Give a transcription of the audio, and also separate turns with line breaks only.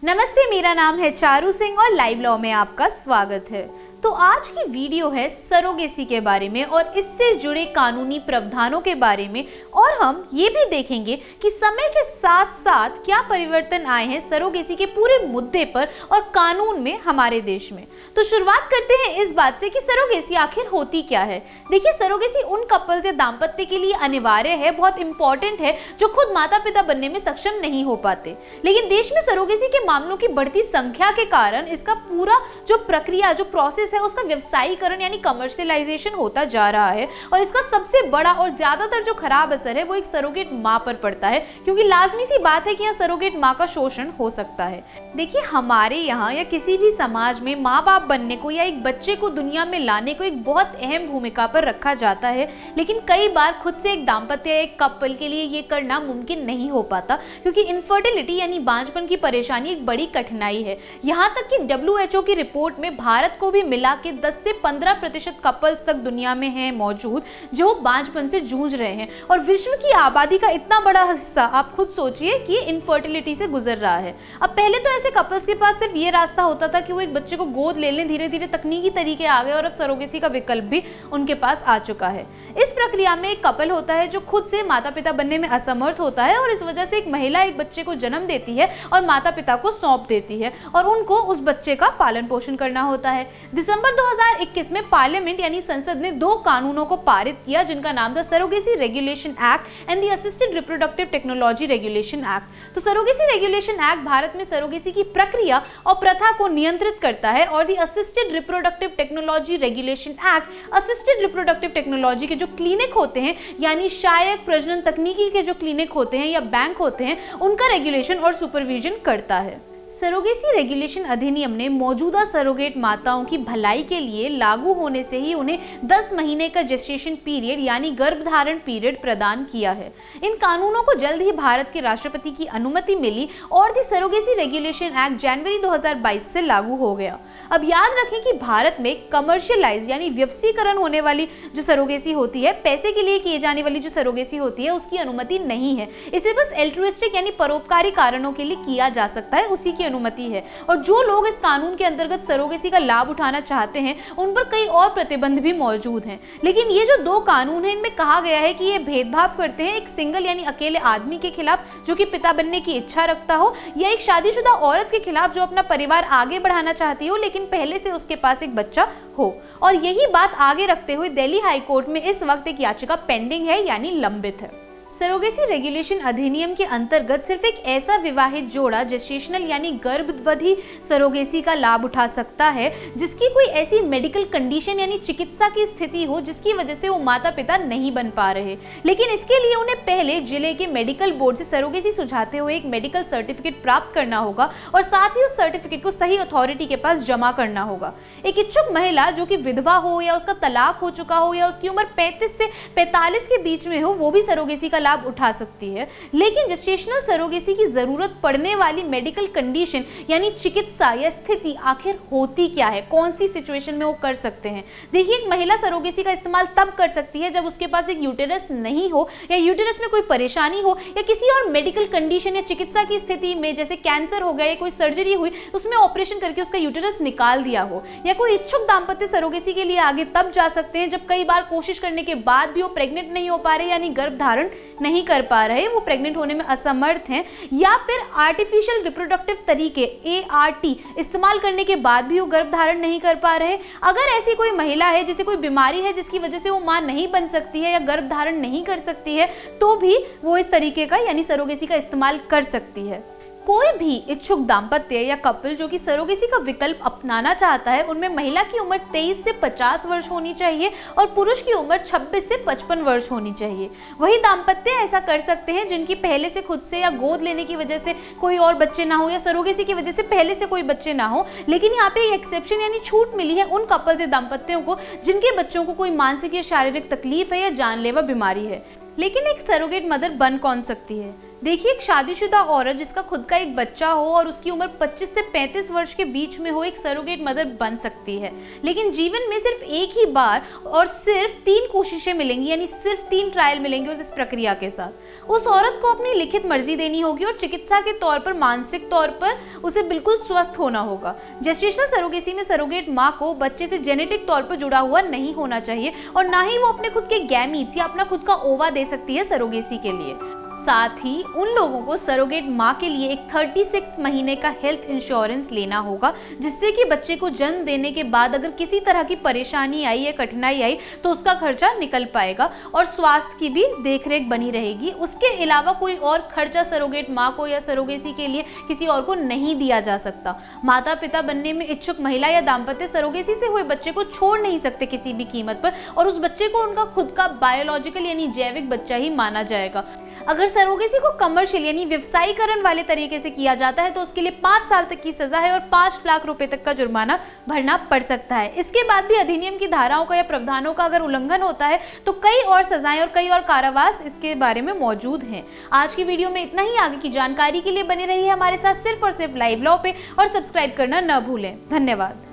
नमस्ते, मेरा नाम है चारू सिंह और लाइव लॉ में आपका स्वागत है। तो आज की वीडियो है सरोगेसी के बारे में और इससे जुड़े कानूनी प्रावधानों के बारे में, और हम ये भी देखेंगे कि समय के साथ साथ क्या परिवर्तन आए हैं सरोगेसी के पूरे मुद्दे पर और कानून में हमारे देश में। तो शुरुआत करते हैं इस बात से कि सरोगेसी आखिर होती क्या है। देखिए, सरोगेसी उन कपल्स या दाम्पत्य के लिए अनिवार्य है, बहुत इंपॉर्टेंट है, जो खुद माता पिता बनने में सक्षम नहीं हो पाते। लेकिन देश में सरोगेसी के मामलों की बढ़ती संख्या के कारण इसका पूरा जो प्रक्रिया, जो प्रोसेस है, उसका व्यवसायीकरण यानी कमर्शियलाइजेशन होता जा रहा है। और इसका सबसे बड़ा और ज्यादातर जो खराब असर है वो एक सरोगेट माँ पर पड़ता है, क्योंकि लाजमी सी बात है कि यहाँ सरोगेट माँ का शोषण हो सकता है। देखिए, हमारे यहाँ या किसी भी समाज में माँ बाप बनने को या एक बच्चे को दुनिया में लाने को एक बहुत अहम भूमिका पर रखा जाता है, लेकिन कई बार खुद से एक दाम्पत्य या एक कपल के लिए ये करना मुमकिन नहीं हो पाता, क्योंकि इनफर्टिलिटी यानी बांझपन की परेशानी एक बड़ी कठिनाई है। यहाँ तक कि WHO की रिपोर्ट में भारत को भी मिला कि 10 से 15% कपल्स तक दुनिया में हैं मौजूद जो बांझपन से जूझ रहे हैं, और विश्व की आबादी का इतना बड़ा हिस्सा आप खुद सोचिए कि इनफर्टिलिटी से गुजर रहा है। अब पहले तो ऐसे कपल्स के पास सिर्फ ये रास्ता होता था कि वो एक बच्चे को गोद ले लें, धीरे धीरे तकनीकी तरीके आ गए और अब सरोगेसी का विकल्प भी उनके पास आ चुका है। इस प्रक्रिया में एक कपल होता है जो खुद से माता पिता बनने में असमर्थ होता है, और इस वजह से एक महिला एक बच्चे को जन्म देती है और माता पिता को सौंप देती है, और उनको उस बच्चे का पालन पोषण करना होता है। दिसंबर 2021 में पार्लियामेंट यानी संसद ने 2 कानूनों को पारित किया, जिनका नाम था surrogacy regulation act and the assisted reproductive technology regulation act. तो सरोगेसी रेगुलेशन एक्ट भारत में सरोगेसी की प्रक्रिया और प्रथा को नियंत्रित करता है, और the assisted reproductive technology regulation act assisted reproductive technology के जो क्लिनिक होते हैं, यानी शायक प्रजनन तकनीकी के जो क्लिनिक होते हैं या बैंक होते हैं, उनका रेगुलेशन और सुपरविजन करता है। सरोगेसी रेगुलेशन अधिनियम ने मौजूदा सरोगेट माताओं की भलाई के लिए लागू होने से ही उन्हें 10 महीने का जेस्टेशन पीरियड यानी गर्भधारण पीरियड प्रदान किया है। इन कानूनों को जल्द ही भारत के राष्ट्रपति की अनुमति मिली और द सरोगेसी रेगुलेशन एक्ट जनवरी 2022 से लागू हो गया। अब याद रखें कि भारत में कमर्शियलाइज यानी व्यवसायीकरण होने वाली जो सरोगेसी होती है, पैसे के लिए किए जाने वाली जो सरोगेसी होती है, उसकी अनुमति नहीं है। इसे बस एल्ट्रुइस्टिक यानी परोपकारी कारणों के लिए किया जा सकता है, उसी की अनुमति है। और जो लोग इस कानून के अंतर्गत सरोगेसी का लाभ उठाना चाहते हैं, उन पर कई और प्रतिबंध भी मौजूद हैं। लेकिन ये जो 2 कानून हैं, इनमें कहा गया है कि ये भेदभाव करते हैं एक सिंगल यानी अकेले आदमी के खिलाफ जो कि पिता बनने की इच्छा रखता हो, या एक शादीशुदा औरत के खिलाफ जो अपना परिवार आगे बढ़ाना चाहती हो लेकिन पहले से उसके पास एक बच्चा हो। और यही बात आगे रखते हुए दिल्ली हाई कोर्ट में इस वक्त एक याचिका पेंडिंग है यानी लंबित है। सरोगेसी रेगुलेशन अधिनियम के अंतर्गत सिर्फ एक ऐसा विवाहित जोड़ा जेस्टेशनल यानी गर्भावधि सरोगेसी का लाभ उठा सकता है जिसकी कोई ऐसी मेडिकल कंडीशन यानी चिकित्सा की स्थिति हो जिसकी वजह से वो माता पिता नहीं बन पा रहे। लेकिन इसके लिए उन्हें पहले जिले के मेडिकल बोर्ड से सरोगेसी सुझाते हुए एक मेडिकल सर्टिफिकेट प्राप्त करना होगा, और साथ ही उस सर्टिफिकेट को सही अथॉरिटी के पास जमा करना होगा। एक इच्छुक महिला जो कि विधवा हो या उसका तलाक हो चुका हो या उसकी उम्र 35 से 45 के बीच में हो, वो भी सरोगेसी का लाभ उठा सकती है। लेकिन जेस्टेशनल सरोगेसी की जरूरत पड़ने वाली मेडिकल कंडीशन यानी चिकित्सा या स्थिति आखिर होती क्या है, कौन सी सिचुएशन में वो कर सकते हैं। देखिए, एक महिला सरोगेसी का इस्तेमाल तब कर सकती है जब उसके पास एक यूटेरस नहीं हो, या यूटेरस में कोई परेशानी हो, या किसी और मेडिकल कंडीशन या चिकित्सा की स्थिति में जैसे कैंसर हो गया या कोई सर्जरी हुई उसमें ऑपरेशन करके उसका यूटेरस निकाल दिया हो। या कोई इच्छुक दाम्पत्य सरोगेसी के लिए आगे तब जा सकते हैं जब कई बार कोशिश करने के बाद भी वो प्रेग्नेंट नहीं हो पा रहे यानी गर्भधारण नहीं कर पा रहे, वो प्रेग्नेंट होने में असमर्थ हैं, या फिर आर्टिफिशियल रिप्रोडक्टिव तरीके ART इस्तेमाल करने के बाद भी वो गर्भधारण नहीं कर पा रहे। अगर ऐसी कोई महिला है जिसे कोई बीमारी है जिसकी वजह से वो मां नहीं बन सकती है या गर्भधारण नहीं कर सकती है, तो भी वो इस तरीके का यानी सरोगेसी का इस्तेमाल कर सकती है। कोई भी इच्छुक दाम्पत्य या कपल जो कि सरोगेसी का विकल्प अपनाना चाहता है, उनमें महिला की उम्र 23 से 50 वर्ष होनी चाहिए और पुरुष की उम्र 26 से 55 वर्ष होनी चाहिए। वही दाम्पत्य ऐसा कर सकते हैं जिनकी पहले से खुद से या गोद लेने की वजह से कोई और बच्चे ना हो या सरोगेसी की वजह से पहले से कोई बच्चे ना हो। लेकिन यहाँ पे एक्सेप्शन यानी छूट मिली है उन कपल्स या दाम्पत्यों को जिनके बच्चों को कोई मानसिक या शारीरिक तकलीफ है या जानलेवा बीमारी है। लेकिन एक सरोगेट मदर बन कौन सकती है? देखिए, एक शादीशुदा औरत जिसका खुद का एक बच्चा हो और उसकी उम्र 25 से 35 वर्ष के बीच में हो, एक सरोगेट मदर बन सकती है। लेकिन जीवन में सिर्फ एक ही बार और सिर्फ 3 कोशिशें मिलेंगी, यानी सिर्फ 3 ट्रायल मिलेंगे उस प्रक्रिया के साथ। उस औरत को अपनी लिखित मर्जी देनी होगी और चिकित्सा के तौर पर, मानसिक तौर पर उसे बिल्कुल स्वस्थ होना होगा। जेस्टेशनल सरोगेसी में सरोगेट माँ को बच्चे से जेनेटिक तौर पर जुड़ा हुआ नहीं होना चाहिए और ना ही वो अपने खुद के गैमीट्स या अपना खुद का ओवा दे सकती है सरोगेसी के लिए। साथ ही उन लोगों को सरोगेट माँ के लिए एक 36 महीने का हेल्थ इंश्योरेंस लेना होगा, जिससे कि बच्चे को जन्म देने के बाद अगर किसी तरह की परेशानी आई या कठिनाई आई तो उसका खर्चा निकल पाएगा और स्वास्थ्य की भी देखरेख बनी रहेगी। उसके अलावा कोई और खर्चा सरोगेट माँ को या सरोगेसी के लिए किसी और को नहीं दिया जा सकता। माता पिता बनने में इच्छुक महिला या दाम्पत्य सरोगेसी से हुए बच्चे को छोड़ नहीं सकते किसी भी कीमत पर और उस बच्चे को उनका खुद का बायोलॉजिकल यानी जैविक बच्चा ही माना जाएगा। अगर सरोगेसी को कमर्शियल यानी व्यवसायीकरण वाले तरीके से किया जाता है तो उसके लिए 5 साल तक की सजा है और 5 लाख रुपए तक का जुर्माना भरना पड़ सकता है। इसके बाद भी अधिनियम की धाराओं का या प्रावधानों का अगर उल्लंघन होता है तो कई और सजाएं और कई और कारावास इसके बारे में मौजूद हैं। आज की वीडियो में इतना ही। आगे की जानकारी के लिए बने रहिए हमारे साथ सिर्फ और सिर्फ लाइव लॉ पे और सब्सक्राइब करना न भूलें। धन्यवाद।